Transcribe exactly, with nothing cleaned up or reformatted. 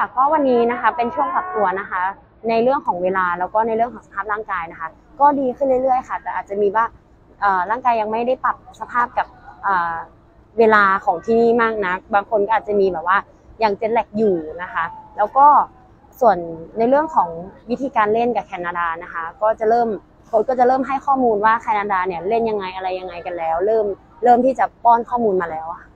ค่ะก็วันนี้นะคะเป็นช่วงปรับตัวนะคะในเรื่องของเวลาแล้วก็ในเรื่องของสภาพร่างกายนะคะก็ดีขึ้นเรื่อยๆค่ะแต่อาจจะมีว่าร่างกายยังไม่ได้ปรับสภาพกับเวลาของที่นี่มากนะบางคนก็อาจจะมีแบบว่ายังเจ็ตแลกอยู่นะคะแล้วก็ส่วนในเรื่องของวิธีการเล่นกับแคนาดานะคะก็จะเริ่มโค้ชก็จะเริ่มให้ข้อมูลว่าแคนาดาเนี่ยเล่นยังไงอะไรยังไงกันแล้วเริ่มเริ่มที่จะป้อนข้อมูลมาแล้ว